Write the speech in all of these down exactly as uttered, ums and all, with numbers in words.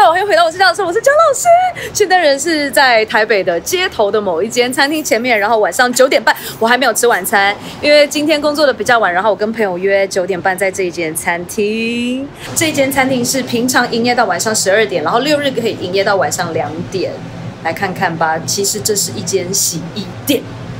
喽，欢迎回到我是教授，我是姜老师。现在人是在台北的街头的某一间餐厅前面，然后晚上九点半，我还没有吃晚餐，因为今天工作的比较晚，然后我跟朋友约九点半在这一间餐厅。这间餐厅是平常营业到晚上十二点，然后六日可以营业到晚上两点。来看看吧，其实这是一间洗衣店。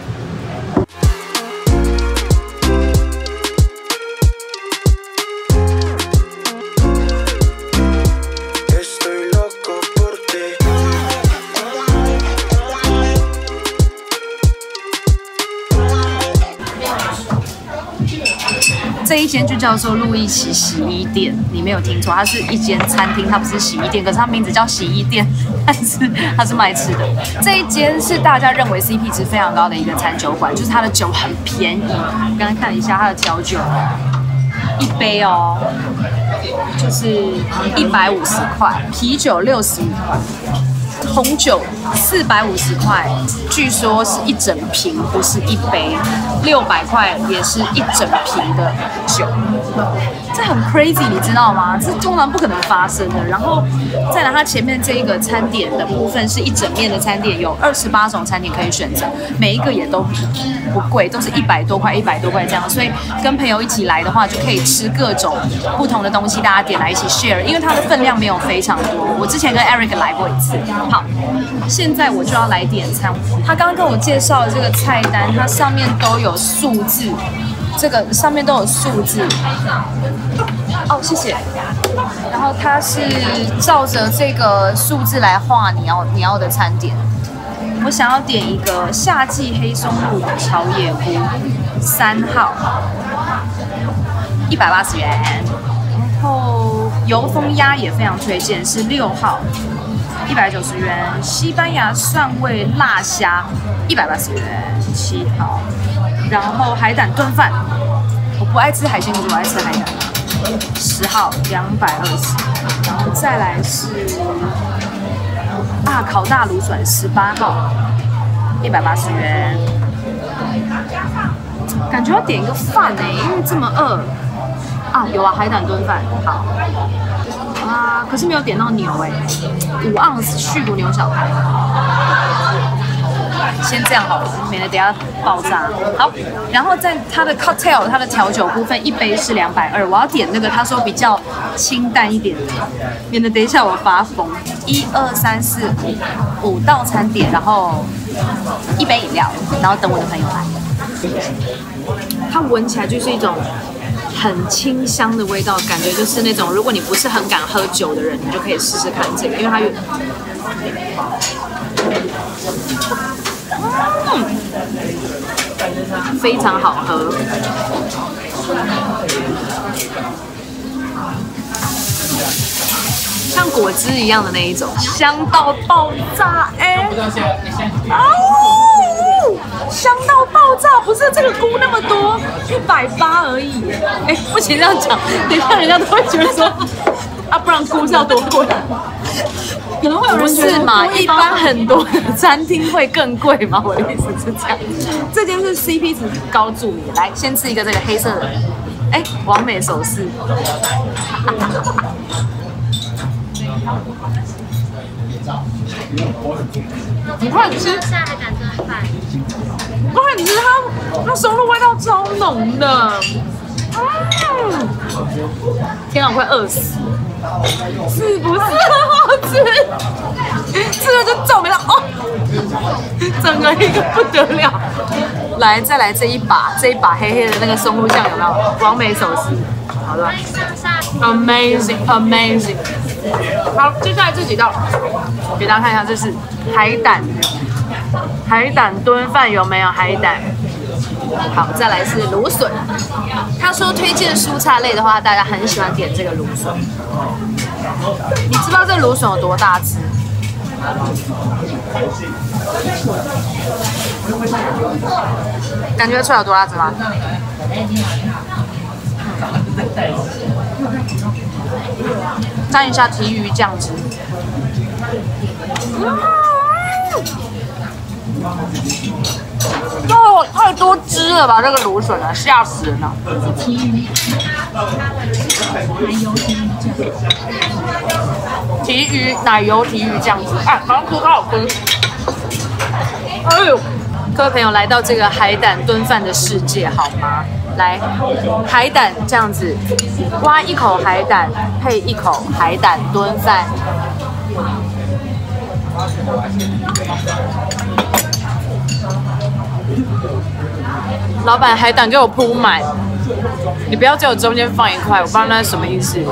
这一间就叫做路易奇洗衣店，你没有听错，它是一间餐厅，它不是洗衣店，可是它名字叫洗衣店，但是它是卖吃的。这一间是大家认为 C P 值非常高的一个餐酒馆，就是它的酒很便宜。刚刚看了一下它的调酒，一杯哦，就是一百五十块，啤酒六十五块。红酒四百五十块，据说是一整瓶，不是一杯。六百块也是一整瓶的酒，这很 crazy， 你知道吗？这通常不可能发生的。然后再来，它前面这一个餐点的部分是一整面的餐点，有二十八种餐点可以选择，每一个也都不贵，都是一百多块、一百多块这样。所以跟朋友一起来的话，就可以吃各种不同的东西，大家点来一起 share， 因为它的分量没有非常多。我之前跟 Eric 来过一次。好，现在我就要来点餐。他刚刚跟我介绍的这个菜单，它上面都有数字，这个上面都有数字。哦，谢谢。然后它是照着这个数字来画你要你要的餐点。我想要点一个夏季黑松露炒野菇，三号，一百八十元。然后油封鸭也非常推荐，是六号。一百九十元，西班牙蒜味辣虾一百八十元，七号。然后海胆炖饭，我不爱吃海鲜，可是我爱吃海胆，十号两百二十。然后再来是啊烤大芦笋十八号，一百八十元。感觉要点一个饭呢、欸，因为这么饿啊！有啊，海胆炖饭好。啊，可是没有点到牛哎、欸，五盎司去骨牛小排，先这样好了，免得等下爆炸。好，然后在它的 cocktail 它的调酒部分，一杯是两百二，我要点那个他说比较清淡一点的，免得等一下我发疯。一二三四五五道餐点，然后一杯饮料，然后等我的朋友来。它闻起来就是一种很清香的味道，感觉就是那种如果你不是很敢喝酒的人，你就可以试试看这个，因为它有，嗯，非常好喝，像果汁一样的那一种，香到爆炸哎！啊呜！香到爆炸，不是这个菇那么多，一百八而已。哎、欸，不行这样讲，等一下人家都会觉得说，啊，不然菇是要多贵？可能会有人觉得是嘛？一般很多的餐厅会更贵吗？我的意思是这样。这间是 C P 值高注意，来先吃一个这个黑色的，哎、欸，完美手势。你快吃！ 下海胆炖饭。 快吃它，它松露味道超浓的。嗯，天哪，我快饿死！是不是很好吃？吃了就皱眉头哦，整个一个不得了。来，再来这一把，这一把黑黑的那个松露酱有没有？完美手势，好了。Amazing, amazing。好，接下来这几道，给大家看一下，这是海胆，海胆炖饭有没有海胆？好，再来是芦笋。他说推荐蔬菜类的话，大家很喜欢点这个芦笋。你知不知道这芦笋有多大只？感觉出来有多大只吗？沾一下提鱼酱汁。哦，太多汁了吧！这个芦笋啊，吓死人了。提鱼，还有提鱼酱。 提鱼奶油提鱼这样子，啊，好像很好吃。哎呦，各位朋友来到这个海胆炖饭的世界好吗？来，海胆这样子，挖一口海胆配一口海胆炖饭。老板，海胆给我铺满，你不要只有中间放一块，我不知道那是什么意思。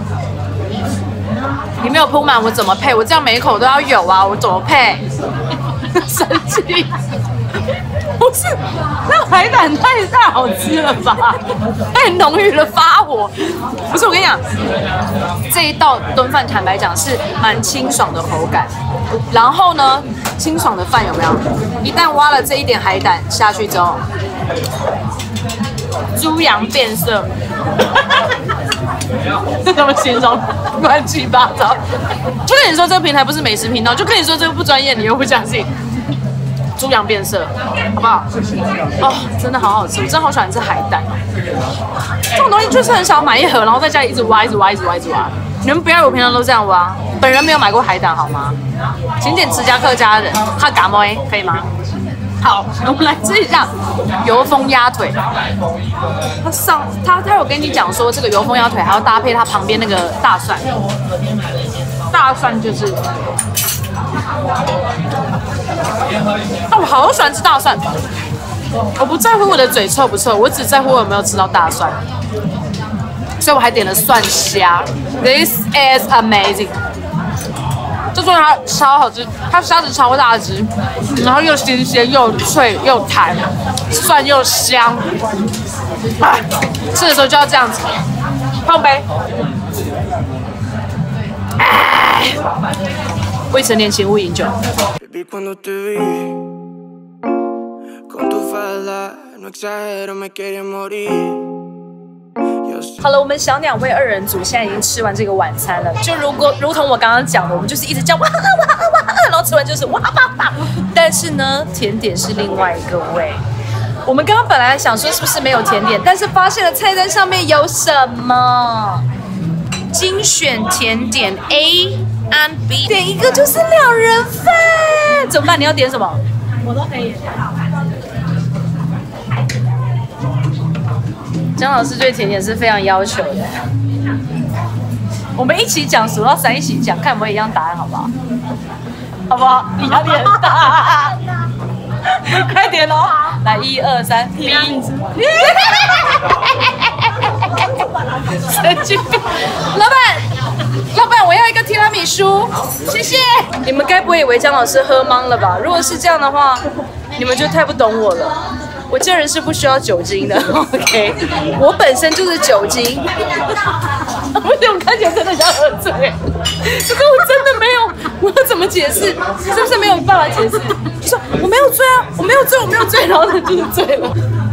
你没有铺满，我怎么配？我这样每一口都要有啊，我怎么配？生气。不是，那海胆太太好吃了吧？太浓郁了，发火！不是，我跟你讲，这一道炖饭坦白讲是蛮清爽的口感。然后呢，清爽的饭有没有？一旦挖了这一点海胆下去之后，猪羊变色。这怎么形容？乱七八糟。就跟你说这个平台不是美食频道，就跟你说这个不专业，你又不相信。猪羊变色，好不好？哦，真的好好吃，我真的好喜欢吃海胆。这种东西就是很少买一盒，然后在家里一直挖，一直挖，一直挖，一直挖。你们不要以为我平常都这样挖，本人没有买过海胆，好吗？请点持家客家人，哈嘎摩可以吗？好，我们来吃一下油封鸭腿。它上，它它有跟你讲说，这个油封鸭腿还要搭配它旁边那个大蒜，大蒜就是。啊，我好喜欢吃大蒜，我不在乎我的嘴臭不臭，我只在乎我有没有吃到大蒜，所以我还点了蒜虾。This is amazing， 这蒜它超好吃，它虾子超大只，然后又新鲜又脆又弹，蒜又香，啊，吃的时候就要这样子，碰杯。哎，未成年请勿饮酒。好了，我们小鸟胃二人组现在已经吃完这个晚餐了。就如果如同我刚刚讲的，我们就是一直叫哇哇哇哇，然后吃完就是哇哇哇。但是呢，甜点是另外一个味。我们刚刚本来想说是不是没有甜点，但是发现了菜单上面有什么精选甜点 A and B， 点一个就是两人份，怎么办？你要点什么？我都可以。江老师对甜点是非常要求的。我们一起讲，数到三一起讲，看有没有一样答案，好不好？好不好？你压力很大。快点哦！来，一二三，提拉米苏。神经病！老板，老板，我要一个提拉米苏，谢谢。你们该不会以为江老师喝懵了吧？如果是这样的话，你们就太不懂我了。我这人是不需要酒精的 ，OK？ 我本身就是酒精。不是，我看起来真的像喝醉，可是我真的没有，我要怎么解释？是不是没有办法解释？你说我没有醉啊，我没有醉，我没有醉，然后他就是醉了。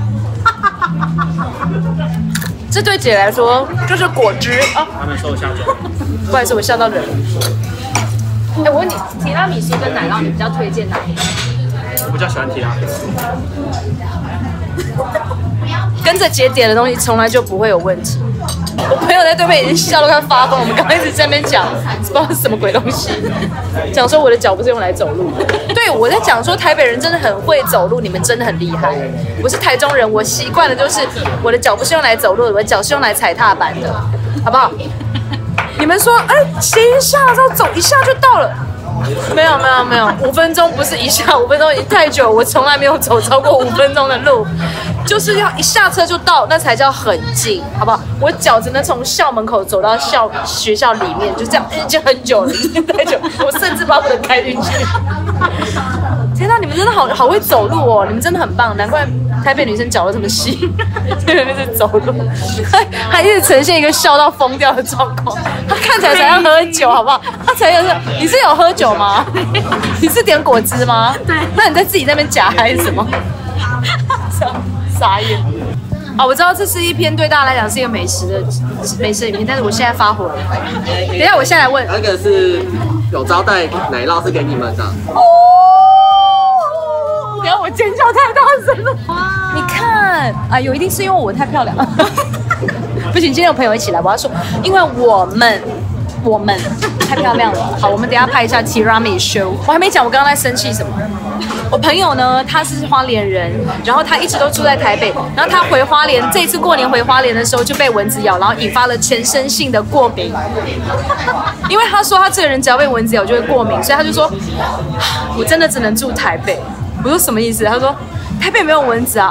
这对姐来说就是果汁啊。他们受吓着。不好意思，我吓到人了。哎，我问你，提拉米苏跟奶酪，你比较推荐哪一个？ 我比较喜欢提拉米苏。 跟着姐点的东西从来就不会有问题。我朋友在对面已经笑到快发疯，我们刚开始在那边讲，不知道是什么鬼东西，讲说我的脚不是用来走路。对，我在讲说台北人真的很会走路，你们真的很厉害。我是台中人，我习惯的就是我的脚不是用来走路的，我的脚是用来踩踏板的，好不好？你们说，哎，骑一下，然后走一下就到了。没有没有没有，五分钟不是一下，五分钟已经太久，我从来没有走超过五分钟的路，就是要一下车就到，那才叫很近，好不好？我脚只能从校门口走到校学校里面，就这样，已经很久了，已经太久，我甚至巴不得开进去。天哪，你们真的好好会走路哦，你们真的很棒，难怪台北女生脚都这么细，在那边走路，还还一直呈现一个笑到疯掉的状况。她看起来才要喝酒，好不好？她才有，你是有喝酒吗？你是点果汁吗？对。那你在自己那边夹还是什么？傻傻眼。啊，我知道这是一篇对大家来讲是一个美食的美食影片，但是我现在发火了。等一下，我现在来问。 那个是有招待奶酪是给你们的。哦。 等下我尖叫太大声了。你看，哎呦，一定是因为我太漂亮了。不行，今天有朋友一起来，我要说，因为我们我们太漂亮了。好，我们等一下拍一下 tiramisu。我还没讲我刚刚在生气什么。我朋友呢，他是花莲人，然后他一直都住在台北，然后他回花莲，这一次过年回花莲的时候就被蚊子咬，然后引发了全身性的过敏。因为他说他这个人只要被蚊子咬就会过敏，所以他就说，我真的只能住台北。我说什么意思？他说台北没有蚊子啊。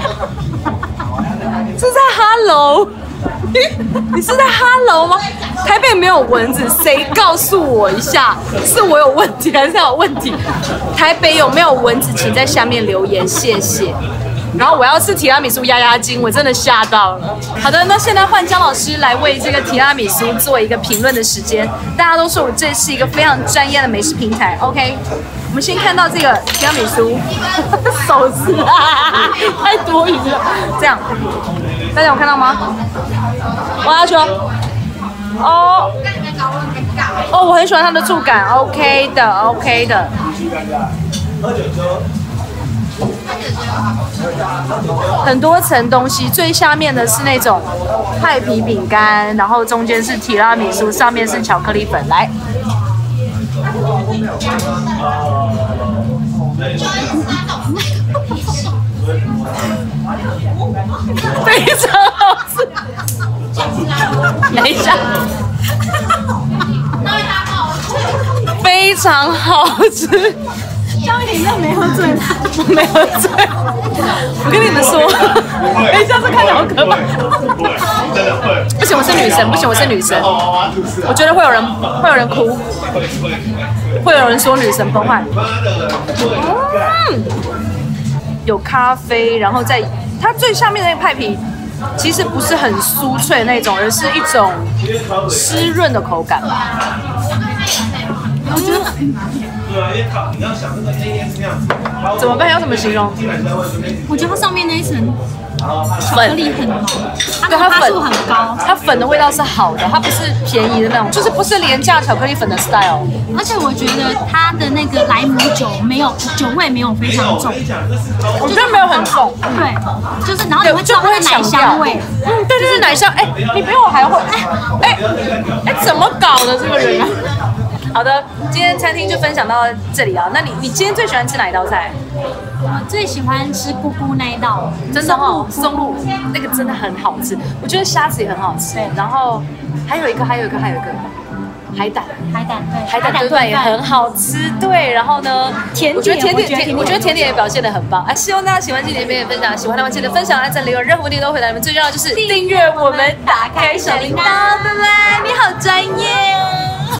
是在 Hello。你是在 Hello 吗？台北没有蚊子，谁告诉我一下？是我有问题还是他有问题？台北有没有蚊子？请在下面留言，谢谢。然后我要吃提拉米苏压压惊，我真的吓到了。好的，那现在换姜老师来为这个提拉米苏做一个评论的时间。大家都说我这是一个非常专业的美食平台 ，OK？ 我们先看到这个提拉米苏，手势啊，太多余了。这样，大家有看到吗？挖下去哦。哦，哦，我很喜欢它的触感 ，OK 的 ，OK 的。很多层东西，最下面的是那种派皮饼干，然后中间是提拉米苏，上面是巧克力粉。来，非常好吃。等一下，非常好吃。 张雨婷真的没喝醉吧？ 我没喝醉。我跟你们说，哎，下次看起来好可怕。不行，我是女神，不行，我是女神。我觉得会有人，会有人哭，会有人说女神崩坏。嗯，有咖啡，然后在它最下面的那个派皮。其实不是很酥脆那种，而是一种湿润的口感吧。 我觉得， 怎么办？要怎么形容？ 我觉得它上面那一层巧克力很好，它对， 的趴数很高， 它粉的味道是好的，它不是便宜的那种，就是不是廉价巧克力粉的 style。 而且我觉得它的那个莱姆酒没有酒味没有非常重， 我觉得没有很重， 对，就是然后你会知道它的奶香味， 嗯，对对对，奶香，哎，你比我还会，哎哎，怎么搞的这个人啊？好的，今天餐厅就分享到这里啊。那你你今天最喜欢吃哪一道菜？ 我最喜欢吃菇菇那一道， 真的哦，松露那个真的很好吃，我觉得虾子也很好吃。然后还有一个，还有一个，还有一个海胆， 海胆对， 海胆炖饭也很好吃。对，然后呢， 甜点， 我觉得甜点甜，我觉得甜点也表现得很棒。哎，希望大家喜欢今天的分享，喜欢的话记得分享、按赞、留言，任何问题都回答。你们最重要的就是订阅我们，打开小铃铛，拜拜！你好专业哦。